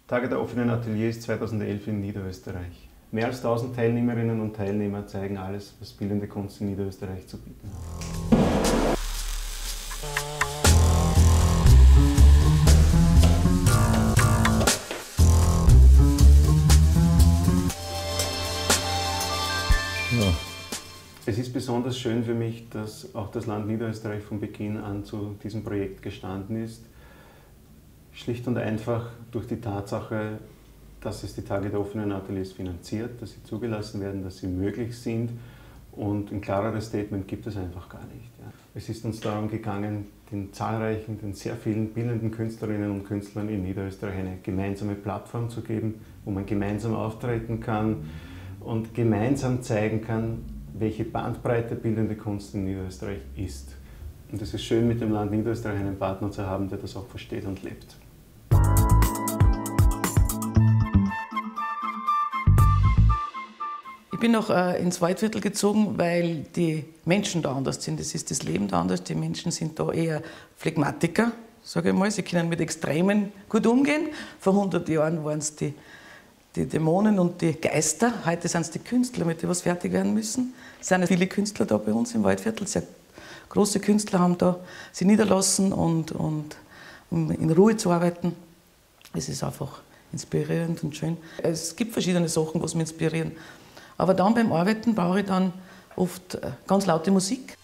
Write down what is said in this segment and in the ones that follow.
Tage der offenen Ateliers 2011 in Niederösterreich. Mehr als 1000 Teilnehmerinnen und Teilnehmer zeigen alles, was bildende Kunst in Niederösterreich zu bieten hat. Es ist besonders schön für mich, dass auch das Land Niederösterreich von Beginn an zu diesem Projekt gestanden ist. Schlicht und einfach durch die Tatsache, dass es die Tage der offenen Ateliers finanziert, dass sie zugelassen werden, dass sie möglich sind, und ein klareres Statement gibt es einfach gar nicht. Ja. Es ist uns darum gegangen, den sehr vielen bildenden Künstlerinnen und Künstlern in Niederösterreich eine gemeinsame Plattform zu geben, wo man gemeinsam auftreten kann und gemeinsam zeigen kann, welche Bandbreite bildende Kunst in Niederösterreich ist. Und es ist schön, mit dem Land Niederösterreich einen Partner zu haben, der das auch versteht und lebt. Ich bin noch ins Waldviertel gezogen, weil die Menschen da anders sind. Es ist das Leben da anders. Die Menschen sind da eher Phlegmatiker, sage ich mal. Sie können mit Extremen gut umgehen. Vor 100 Jahren waren es die Dämonen und die Geister. Heute sind es die Künstler, mit denen was fertig werden müssen. Es sind viele Künstler da bei uns im Waldviertel. Sehr große Künstler haben da sich niederlassen und um in Ruhe zu arbeiten. Es ist einfach inspirierend und schön. Es gibt verschiedene Sachen, was mich inspirieren. Aber dann beim Arbeiten brauche ich dann oft ganz laute Musik.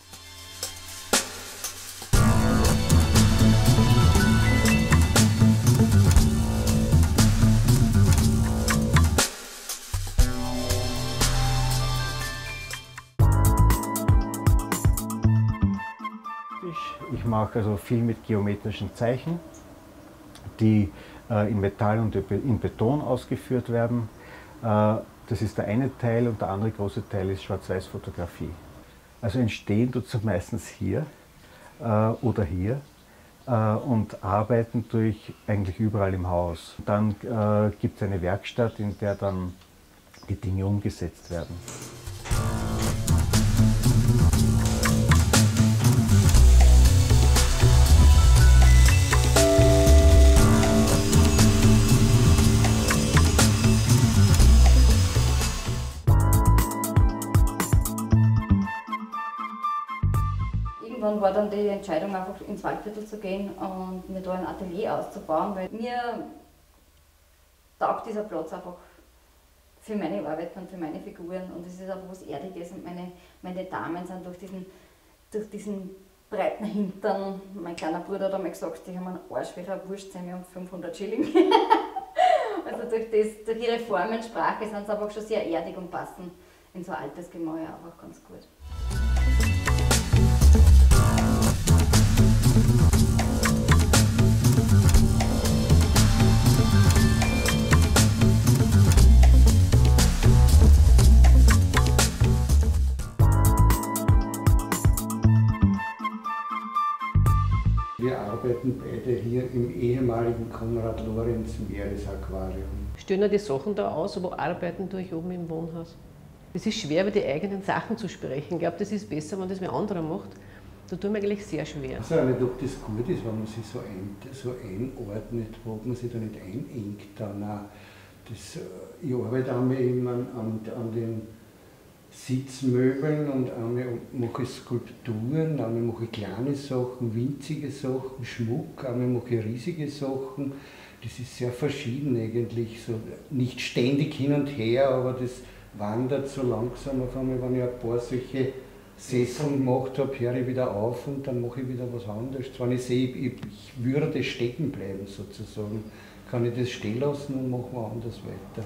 Ich mache also viel mit geometrischen Zeichen, die in Metall und in Beton ausgeführt werden. Das ist der eine Teil, und der andere große Teil ist Schwarz-Weiß-Fotografie. Also entstehen tut es meistens hier oder hier und arbeiten tue ich eigentlich überall im Haus. Dann gibt es eine Werkstatt, in der dann die Dinge umgesetzt werden. Irgendwann war dann die Entscheidung, einfach ins Waldviertel zu gehen und mir da ein Atelier auszubauen, weil mir taugt dieser Platz einfach für meine Arbeiten und für meine Figuren, und es ist auch was Erdiges, und meine Damen sind durch diesen breiten Hintern, mein kleiner Bruder hat einmal gesagt, die haben einen Arsch wie eine Wurstsemmel um 500 Schilling. Also durch ihre Formensprache sind sie einfach schon sehr erdig und passen in so ein altes Gemäuer einfach ganz gut. Wir arbeiten beide hier im ehemaligen Konrad-Lorenz-Meeresaquarium. Stellen die Sachen da aus, aber arbeiten tue ich oben im Wohnhaus. Es ist schwer, über die eigenen Sachen zu sprechen. Ich glaube, das ist besser, wenn das wer anderer macht. Da tue ich mir eigentlich sehr schwer. Also nicht, ob das gut ist, wenn man sich so einordnet, wo man sich da nicht einengt. Dann, ich arbeite einmal an den Sitzmöbeln und einmal mache ich Skulpturen, einmal mache ich kleine Sachen, winzige Sachen, Schmuck, einmal mache ich riesige Sachen. Das ist sehr verschieden eigentlich, so nicht ständig hin und her, aber das wandert so langsam. Auf einmal, wenn ich ein paar solche Sessel gemacht habe, höre ich wieder auf und dann mache ich wieder was anderes. Wenn ich sehe, ich würde stecken bleiben sozusagen, kann ich das stehen lassen und mache mal anders weiter.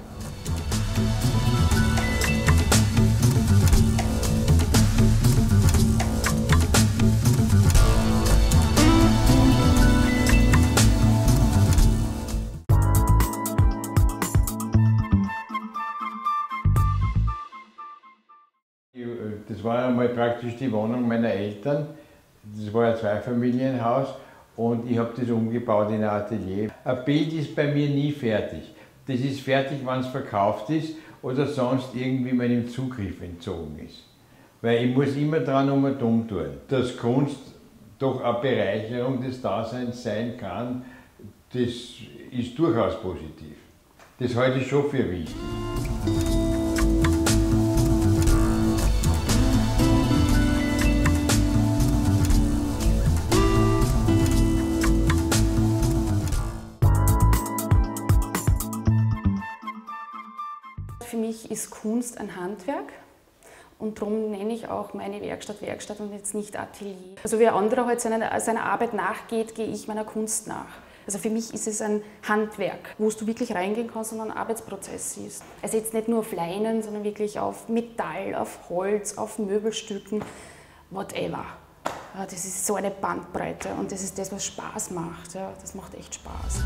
Das war einmal praktisch die Wohnung meiner Eltern. Das war ein Zweifamilienhaus und ich habe das umgebaut in ein Atelier. Ein Bild ist bei mir nie fertig. Das ist fertig, wenn es verkauft ist oder sonst irgendwie meinem Zugriff entzogen ist. Weil ich muss immer dran und dumm tun. Dass Kunst doch eine Bereicherung des Daseins sein kann, das ist durchaus positiv. Das halte ich schon für wichtig. Für mich ist Kunst ein Handwerk und darum nenne ich auch meine Werkstatt Werkstatt und jetzt nicht Atelier. Also wie ein anderer halt seiner Arbeit nachgeht, gehe ich meiner Kunst nach. Also für mich ist es ein Handwerk, wo du wirklich reingehen kannst und einen Arbeitsprozess siehst. Also jetzt nicht nur auf Leinen, sondern wirklich auf Metall, auf Holz, auf Möbelstücken, whatever. Ja, das ist so eine Bandbreite und das ist das, was Spaß macht. Ja, das macht echt Spaß.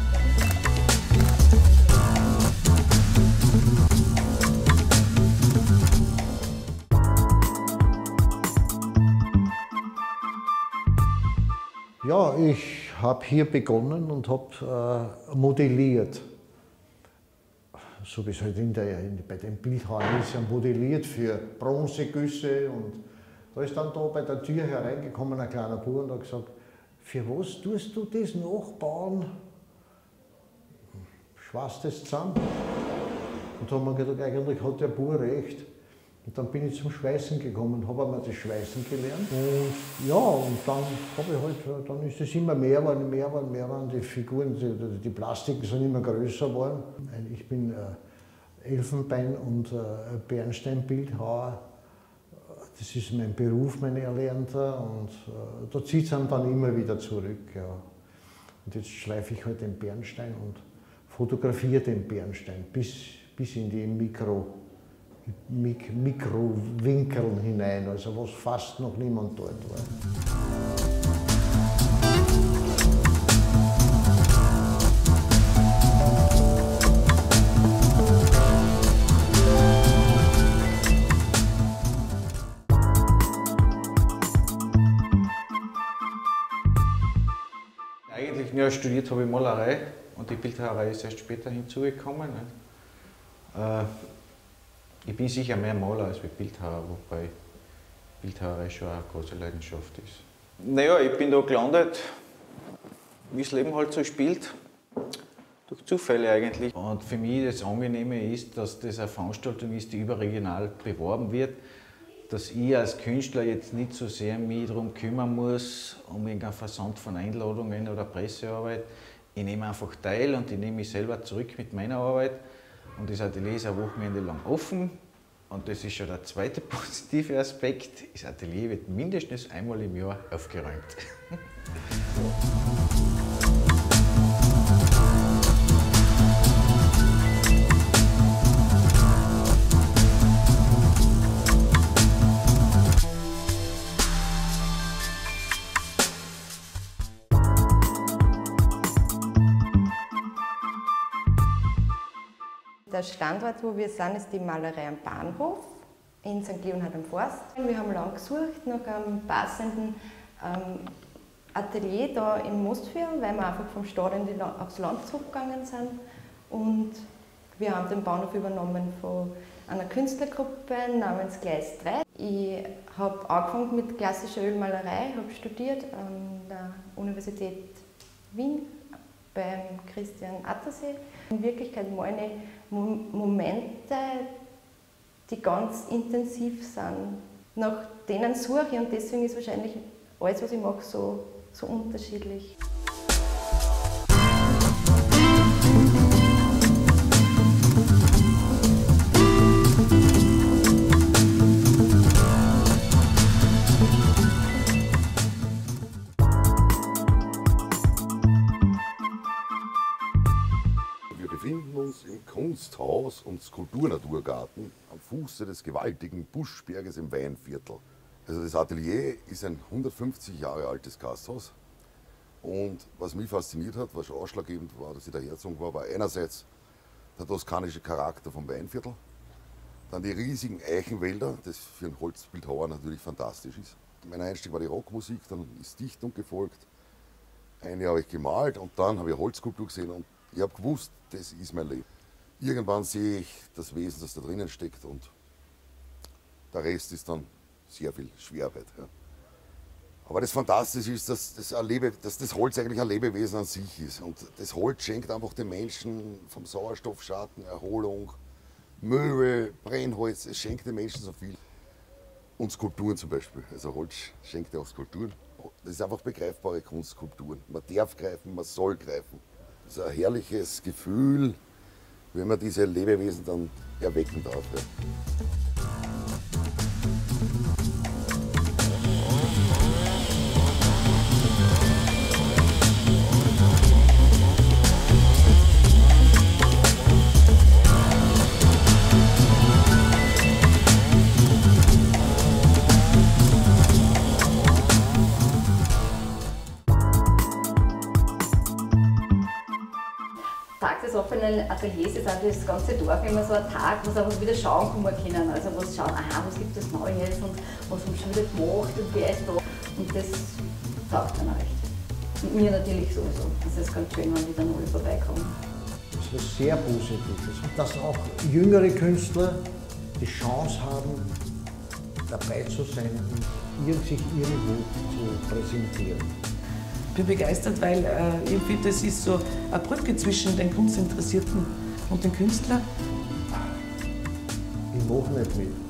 Ja, ich habe hier begonnen und habe modelliert. So wie es halt bei den Bildhauern ist, ja modelliert für Bronzegüsse. Und da ist dann da bei der Tür hereingekommen ein kleiner Bub und hat gesagt, für was tust du das nachbauen? Schweißt das zusammen? Und da haben wir gedacht, eigentlich hat der Bub recht. Und dann bin ich zum Schweißen gekommen und habe einmal das Schweißen gelernt. Und ja, und dann habe ich halt, dann ist es immer mehr geworden, die Figuren, die Plastiken sind immer größer geworden. Ich bin Elfenbein- und Bernsteinbildhauer. Das ist mein Beruf, mein Erlernter, und da zieht es einem dann immer wieder zurück. Ja. Und jetzt schleife ich halt den Bernstein und fotografiere den Bernstein bis in die Mikrowinkeln hinein, also was fast noch niemand dort war. Eigentlich ja, studiert habe ich Malerei und die Bildhauerei ist erst später hinzugekommen. Ich bin sicher mehr Maler als Bildhauer, wobei Bildhauerei schon eine große Leidenschaft ist. Naja, ich bin da gelandet, wie das Leben halt so spielt, durch Zufälle eigentlich. Und für mich das Angenehme ist, dass das eine Veranstaltung ist, die überregional beworben wird, dass ich als Künstler jetzt nicht so sehr mich darum kümmern muss, um irgendeinen Versand von Einladungen oder Pressearbeit. Ich nehme einfach teil und ich nehme mich selber zurück mit meiner Arbeit. Und das Atelier ist ein Wochenende lang offen. Und das ist schon der zweite positive Aspekt. Das Atelier wird mindestens einmal im Jahr aufgeräumt. Der Standort, wo wir sind, ist die Malerei am Bahnhof in St. Leonhard am Forst. Wir haben lange gesucht nach einem passenden Atelier da in Mostfjell, weil wir einfach vom Stadt aufs Land zurückgegangen sind. Und wir haben den Bahnhof übernommen von einer Künstlergruppe namens Gleis 3. Ich habe angefangen mit klassischer Ölmalerei, habe studiert an der Universität Wien beim Christian Attersee. In Wirklichkeit meine Momente, die ganz intensiv sind. Nach denen suche ich und deswegen ist wahrscheinlich alles, was ich mache, so unterschiedlich. Wir befinden uns im Kunsthaus und Skulpturnaturgarten am Fuße des gewaltigen Buschberges im Weinviertel. Also das Atelier ist ein 150 Jahre altes Gasthaus. Und was mich fasziniert hat, was schon ausschlaggebend war, dass ich der Herzog war einerseits der toskanische Charakter vom Weinviertel, dann die riesigen Eichenwälder, das für einen Holzbildhauer natürlich fantastisch ist. Mein Einstieg war die Rockmusik, dann ist Dichtung gefolgt. Ein Jahr habe ich gemalt und dann habe ich Holzskulptur gesehen und ich habe gewusst, das ist mein Leben. Irgendwann sehe ich das Wesen, das da drinnen steckt, und der Rest ist dann sehr viel Schwerarbeit. Ja. Aber das Fantastische ist, dass das Holz eigentlich ein Lebewesen an sich ist. Und das Holz schenkt einfach den Menschen vom Sauerstoffschatten, Erholung, Möbel, Brennholz, es schenkt den Menschen so viel. Und Skulpturen zum Beispiel. Also Holz schenkt ja auch Skulpturen. Das ist einfach begreifbare Kunstskulpturen. Man darf greifen, man soll greifen. Das ist ein herrliches Gefühl, wenn man diese Lebewesen dann erwecken darf. Ja. Tag des offenen Ateliers ist auch das ganze Dorf immer so ein Tag, wo sie einfach wieder schauen kommen können. Also wo sie schauen, aha, was gibt es Neues und was haben sie schon wieder gemacht und wer ist da. Und das taugt dann auch recht. Und mir natürlich sowieso. Das ist ganz schön, wenn die dann alle vorbeikommen. Das ist was sehr Positives. Dass auch jüngere Künstler die Chance haben, dabei zu sein und sich irgendwo zu präsentieren. Ich bin begeistert, weil ich finde, das ist so eine Brücke zwischen den Kunstinteressierten und den Künstlern. Ich mache nicht mit.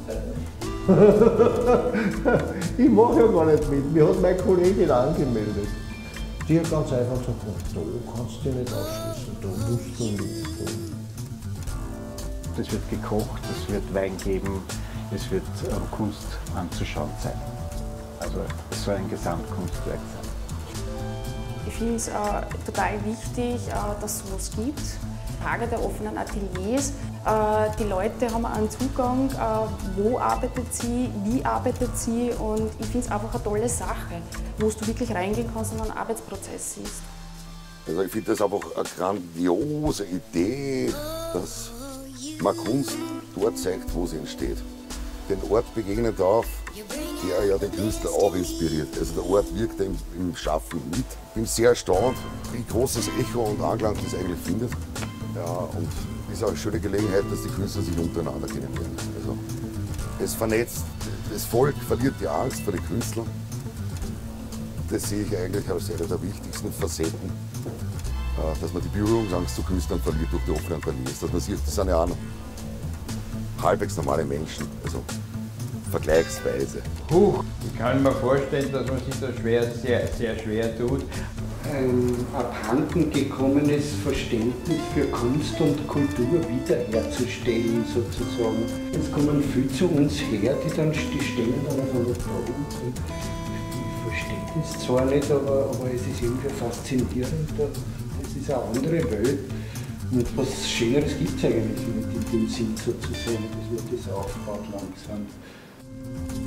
Ich mache ja gar nicht mit. Mir hat meine Kollegin angemeldet. Die hat ganz einfach gesagt, da kannst du dich nicht ausschließen, da musst du nicht. Es wird gekocht, es wird Wein geben, es wird Kunst anzuschauen sein. Also es soll ein Gesamtkunstwerk sein. Ich finde es total wichtig, dass es sowas gibt. Tage der offenen Ateliers. Die Leute haben einen Zugang, wo arbeitet sie, wie arbeitet sie, und ich finde es einfach eine tolle Sache, wo du wirklich reingehen kannst und einen Arbeitsprozess siehst. Also ich finde das einfach eine grandiose Idee, dass man Kunst dort zeigt, wo sie entsteht. Den Ort begegnen darf, der ja den Künstler auch inspiriert. Also der Ort wirkt im Schaffen mit. Ich bin sehr erstaunt, wie großes Echo und Anklang das eigentlich findet. Ja, und es ist auch eine schöne Gelegenheit, dass die Künstler sich untereinander kennenlernen. Also, es vernetzt, das Volk verliert die Angst vor den Künstlern. Das sehe ich eigentlich als eine der wichtigsten Facetten, dass man die Berührungsangst zu Künstlern verliert durch die offenen Ateliers. Dass man sieht, das sind ja auch halbwegs normale Menschen, also vergleichsweise. Ich kann mir vorstellen, dass man sich da sehr schwer tut. Ein abhanden gekommenes Verständnis für Kunst und Kultur wiederherzustellen, sozusagen. Es kommen viele zu uns her, die stellen dann auf einer Probe und ich verstehe es zwar nicht, aber es ist irgendwie faszinierend. Das ist eine andere Welt. Und was Schöneres gibt es eigentlich nicht in dem Sinn, sozusagen, dass man das aufbaut langsam.